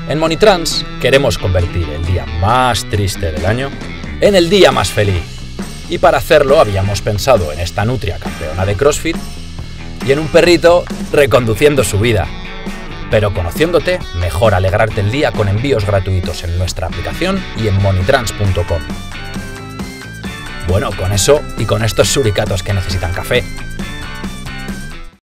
En Monitrans queremos convertir el día más triste del año en el día más feliz. Y para hacerlo habíamos pensado en esta nutria campeona de CrossFit y en un perrito reconduciendo su vida. Pero conociéndote, mejor alegrarte el día con envíos gratuitos en nuestra aplicación y en monitrans.com. Bueno, con eso y con estos suricatos que necesitan café,